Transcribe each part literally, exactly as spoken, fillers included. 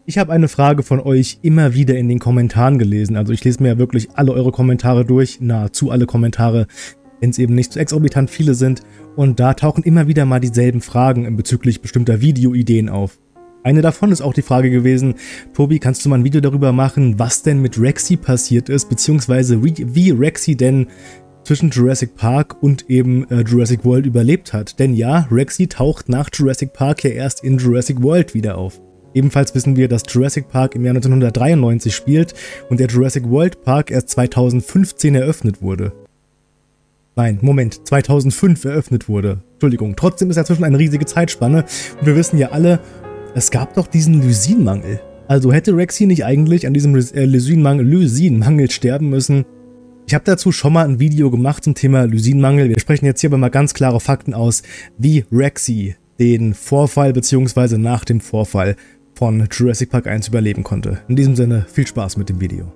Ich habe eine Frage von euch immer wieder in den Kommentaren gelesen. Also ich lese mir ja wirklich alle eure Kommentare durch, nahezu alle Kommentare, wenn es eben nicht so exorbitant viele sind. Und da tauchen immer wieder mal dieselben Fragen bezüglich bestimmter Videoideen auf. Eine davon ist auch die Frage gewesen, Tobi, kannst du mal ein Video darüber machen, was denn mit Rexy passiert ist, beziehungsweise wie, wie Rexy denn zwischen Jurassic Park und eben äh, Jurassic World überlebt hat. Denn ja, Rexy taucht nach Jurassic Park ja erst in Jurassic World wieder auf. Ebenfalls wissen wir, dass Jurassic Park im Jahr neunzehnhundertdreiundneunzig spielt und der Jurassic World Park erst zweitausendfünfzehn eröffnet wurde. Nein, Moment, zweitausendfünf eröffnet wurde. Entschuldigung, trotzdem ist dazwischen eine riesige Zeitspanne und wir wissen ja alle, es gab doch diesen Lysinmangel. Also hätte Rexy nicht eigentlich an diesem äh, Lysinmangel, Lysinmangel sterben müssen? Ich habe dazu schon mal ein Video gemacht zum Thema Lysinmangel. Wir sprechen jetzt hier aber mal ganz klare Fakten aus, wie Rexy den Vorfall bzw. nach dem Vorfall von Jurassic Park eins überleben konnte. In diesem Sinne, viel Spaß mit dem Video.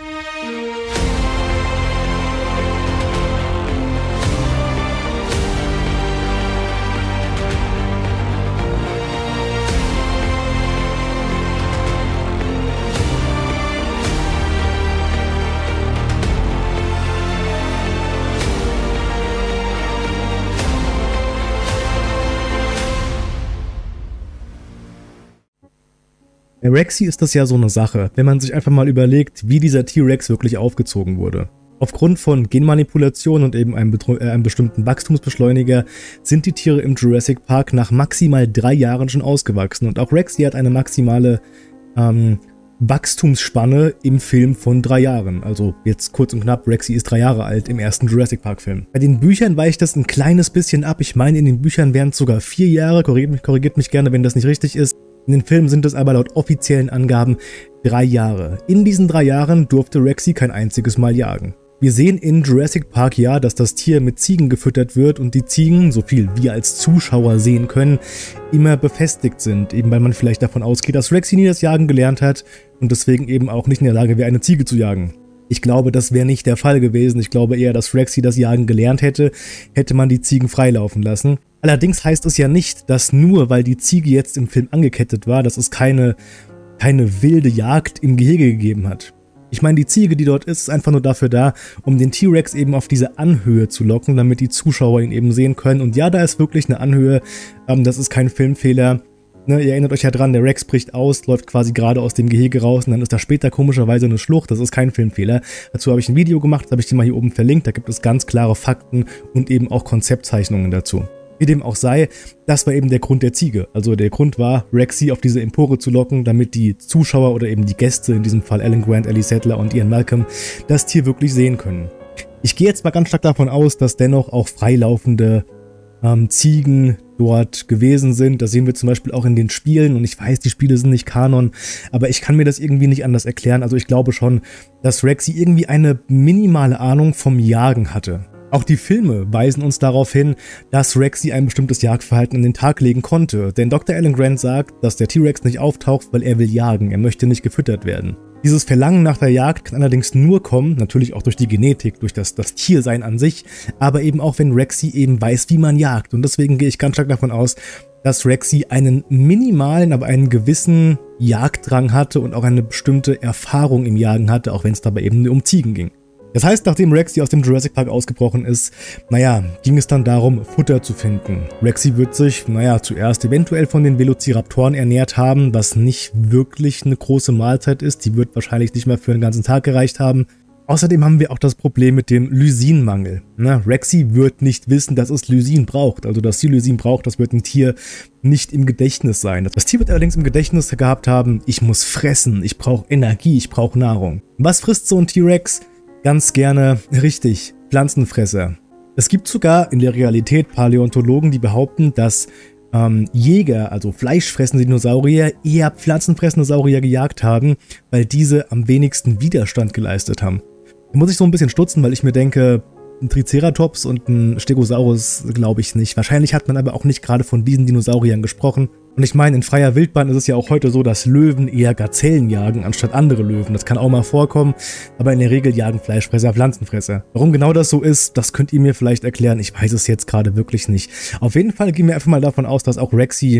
Bei Rexy ist das ja so eine Sache, wenn man sich einfach mal überlegt, wie dieser T-Rex wirklich aufgezogen wurde. Aufgrund von Genmanipulation und eben einem, äh, einem bestimmten Wachstumsbeschleuniger sind die Tiere im Jurassic Park nach maximal drei Jahren schon ausgewachsen. Und auch Rexy hat eine maximale ähm, Wachstumsspanne im Film von drei Jahren. Also jetzt kurz und knapp, Rexy ist drei Jahre alt im ersten Jurassic Park Film. Bei den Büchern weicht das ein kleines bisschen ab. Ich meine, in den Büchern wären es sogar vier Jahre. Korrigiert mich, korrigiert mich gerne, wenn das nicht richtig ist. In den Filmen sind es aber laut offiziellen Angaben drei Jahre. In diesen drei Jahren durfte Rexy kein einziges Mal jagen. Wir sehen in Jurassic Park ja, dass das Tier mit Ziegen gefüttert wird und die Ziegen, so viel wir als Zuschauer sehen können, immer befestigt sind. Eben weil man vielleicht davon ausgeht, dass Rexy nie das Jagen gelernt hat und deswegen eben auch nicht in der Lage wäre, eine Ziege zu jagen. Ich glaube, das wäre nicht der Fall gewesen. Ich glaube eher, dass Rexy das Jagen gelernt hätte, hätte man die Ziegen freilaufen lassen. Allerdings heißt es ja nicht, dass nur weil die Ziege jetzt im Film angekettet war, dass es keine, keine wilde Jagd im Gehege gegeben hat. Ich meine, die Ziege, die dort ist, ist einfach nur dafür da, um den T-Rex eben auf diese Anhöhe zu locken, damit die Zuschauer ihn eben sehen können. Und ja, da ist wirklich eine Anhöhe, ähm, das ist kein Filmfehler. Ne, ihr erinnert euch ja dran, der Rex bricht aus, läuft quasi gerade aus dem Gehege raus und dann ist da später komischerweise eine Schlucht. Das ist kein Filmfehler. Dazu habe ich ein Video gemacht, das habe ich dir mal hier oben verlinkt. Da gibt es ganz klare Fakten und eben auch Konzeptzeichnungen dazu. Wie dem auch sei, das war eben der Grund der Ziege. Also der Grund war, Rexy auf diese Empore zu locken, damit die Zuschauer oder eben die Gäste, in diesem Fall Alan Grant, Ellie Sattler und Ian Malcolm, das Tier wirklich sehen können. Ich gehe jetzt mal ganz stark davon aus, dass dennoch auch freilaufende ähm, Ziegen dort gewesen sind. Das sehen wir zum Beispiel auch in den Spielen und ich weiß, die Spiele sind nicht Kanon, aber ich kann mir das irgendwie nicht anders erklären. Also ich glaube schon, dass Rexy irgendwie eine minimale Ahnung vom Jagen hatte. Auch die Filme weisen uns darauf hin, dass Rexy ein bestimmtes Jagdverhalten an den Tag legen konnte. Denn Doktor Alan Grant sagt, dass der T-Rex nicht auftaucht, weil er will jagen, er möchte nicht gefüttert werden. Dieses Verlangen nach der Jagd kann allerdings nur kommen, natürlich auch durch die Genetik, durch das, das Tiersein an sich, aber eben auch, wenn Rexy eben weiß, wie man jagt. Und deswegen gehe ich ganz stark davon aus, dass Rexy einen minimalen, aber einen gewissen Jagddrang hatte und auch eine bestimmte Erfahrung im Jagen hatte, auch wenn es dabei eben um Ziegen ging. Das heißt, nachdem Rexy aus dem Jurassic Park ausgebrochen ist, naja, ging es dann darum, Futter zu finden. Rexy wird sich, naja, zuerst eventuell von den Velociraptoren ernährt haben, was nicht wirklich eine große Mahlzeit ist. Die wird wahrscheinlich nicht mehr für den ganzen Tag gereicht haben. Außerdem haben wir auch das Problem mit dem Lysinmangel. Na, Rexy wird nicht wissen, dass es Lysin braucht. Also, dass sie Lysin braucht, das wird ein Tier nicht im Gedächtnis sein. Das Tier wird allerdings im Gedächtnis gehabt haben, ich muss fressen, ich brauche Energie, ich brauche Nahrung. Was frisst so ein T-Rex? Ganz gerne, richtig, Pflanzenfresser. Es gibt sogar in der Realität Paläontologen, die behaupten, dass ähm, Jäger, also fleischfressende Dinosaurier, eher pflanzenfressende Saurier gejagt haben, weil diese am wenigsten Widerstand geleistet haben. Da muss ich so ein bisschen stutzen, weil ich mir denke, ein Triceratops und ein Stegosaurus glaube ich nicht. Wahrscheinlich hat man aber auch nicht gerade von diesen Dinosauriern gesprochen. Und ich meine, in freier Wildbahn ist es ja auch heute so, dass Löwen eher Gazellen jagen, anstatt andere Löwen. Das kann auch mal vorkommen, aber in der Regel jagen Fleischfresser Pflanzenfresser. Warum genau das so ist, das könnt ihr mir vielleicht erklären. Ich weiß es jetzt gerade wirklich nicht. Auf jeden Fall gehen wir einfach mal davon aus, dass auch Rexy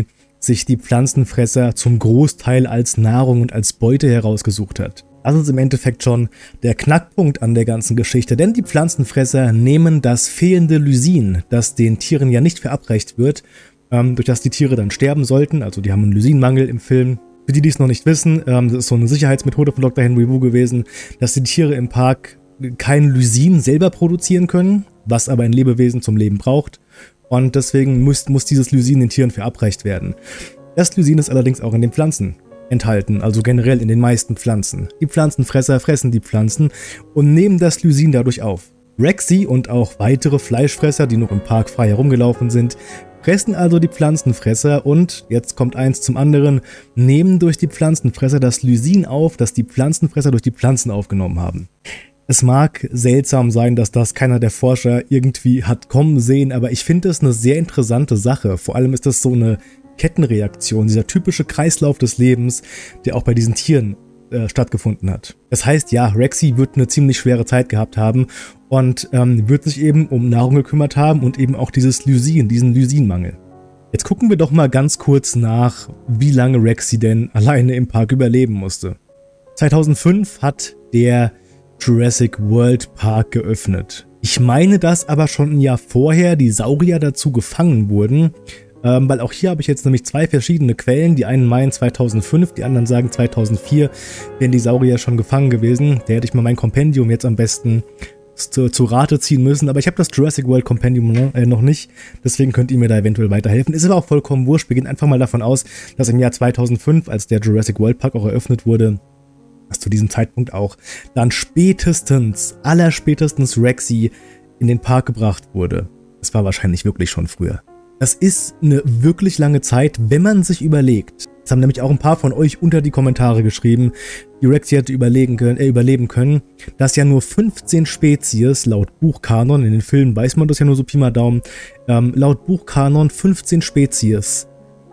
sich die Pflanzenfresser zum Großteil als Nahrung und als Beute herausgesucht hat. Das ist im Endeffekt schon der Knackpunkt an der ganzen Geschichte, denn die Pflanzenfresser nehmen das fehlende Lysin, das den Tieren ja nicht verabreicht wird, ähm, durch das die Tiere dann sterben sollten, also die haben einen Lysinmangel im Film. Für die, die es noch nicht wissen, ähm, das ist so eine Sicherheitsmethode von Doktor Henry Wu gewesen, dass die Tiere im Park kein Lysin selber produzieren können, was aber ein Lebewesen zum Leben braucht, und deswegen muss, muss dieses Lysin den Tieren verabreicht werden. Das Lysin ist allerdings auch in den Pflanzen enthalten, also generell in den meisten Pflanzen. Die Pflanzenfresser fressen die Pflanzen und nehmen das Lysin dadurch auf. Rexy und auch weitere Fleischfresser, die noch im Park frei herumgelaufen sind, fressen also die Pflanzenfresser und, jetzt kommt eins zum anderen, nehmen durch die Pflanzenfresser das Lysin auf, das die Pflanzenfresser durch die Pflanzen aufgenommen haben. Es mag seltsam sein, dass das keiner der Forscher irgendwie hat kommen sehen, aber ich finde es eine sehr interessante Sache. Vor allem ist das so eine Kettenreaktion, dieser typische Kreislauf des Lebens, der auch bei diesen Tieren äh, stattgefunden hat. Das heißt, ja, Rexy wird eine ziemlich schwere Zeit gehabt haben und ähm, wird sich eben um Nahrung gekümmert haben und eben auch dieses Lysin, diesen Lysinmangel. Jetzt gucken wir doch mal ganz kurz nach, wie lange Rexy denn alleine im Park überleben musste. zweitausendfünf hat der Jurassic World Park geöffnet. Ich meine, dass aber schon ein Jahr vorher die Saurier dazu gefangen wurden, ähm, weil auch hier habe ich jetzt nämlich zwei verschiedene Quellen. Die einen meinen zweitausendfünf, die anderen sagen zweitausendvier wären die Saurier schon gefangen gewesen. Da hätte ich mal mein Kompendium jetzt am besten zu, zu Rate ziehen müssen, aber ich habe das Jurassic World Kompendium ne, äh, noch nicht, deswegen könnt ihr mir da eventuell weiterhelfen. Ist aber auch vollkommen wurscht, wir gehen einfach mal davon aus, dass im Jahr zweitausendfünf, als der Jurassic World Park auch eröffnet wurde, dass zu diesem Zeitpunkt auch dann spätestens, allerspätestens Rexy in den Park gebracht wurde. Es war wahrscheinlich wirklich schon früher. Das ist eine wirklich lange Zeit, wenn man sich überlegt. Das haben nämlich auch ein paar von euch unter die Kommentare geschrieben, die Rexy hätte überlegen können, äh, überleben können, dass ja nur fünfzehn Spezies laut Buchkanon, in den Filmen weiß man das ja nur so Pi mal Daumen, ähm, laut Buchkanon fünfzehn Spezies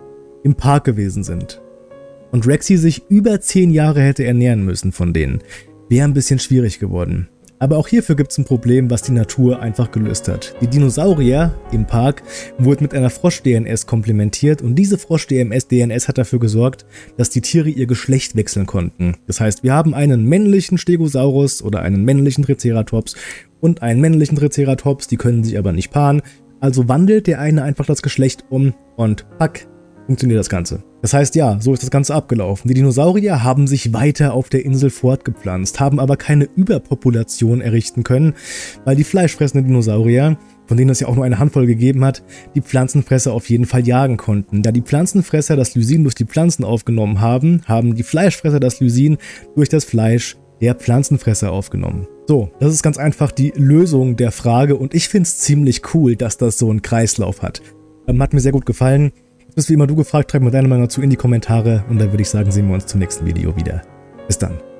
im Park gewesen sind. Und Rexy sich über zehn Jahre hätte ernähren müssen von denen. Wäre ein bisschen schwierig geworden. Aber auch hierfür gibt es ein Problem, was die Natur einfach gelöst hat. Die Dinosaurier im Park wurden mit einer Frosch-D N S komplementiert und diese Frosch-D N S hat dafür gesorgt, dass die Tiere ihr Geschlecht wechseln konnten. Das heißt, wir haben einen männlichen Stegosaurus oder einen männlichen Triceratops und einen männlichen Triceratops, die können sich aber nicht paaren. Also wandelt der eine einfach das Geschlecht um und pack, funktioniert das Ganze. Das heißt, ja, so ist das Ganze abgelaufen. Die Dinosaurier haben sich weiter auf der Insel fortgepflanzt, haben aber keine Überpopulation errichten können, weil die fleischfressenden Dinosaurier, von denen es ja auch nur eine Handvoll gegeben hat, die Pflanzenfresser auf jeden Fall jagen konnten. Da die Pflanzenfresser das Lysin durch die Pflanzen aufgenommen haben, haben die Fleischfresser das Lysin durch das Fleisch der Pflanzenfresser aufgenommen. So, das ist ganz einfach die Lösung der Frage und ich finde es ziemlich cool, dass das so einen Kreislauf hat. Ähm, hat mir sehr gut gefallen. Bist wie immer du gefragt, schreib mir deine Meinung dazu in die Kommentare und dann würde ich sagen, sehen wir uns zum nächsten Video wieder. Bis dann.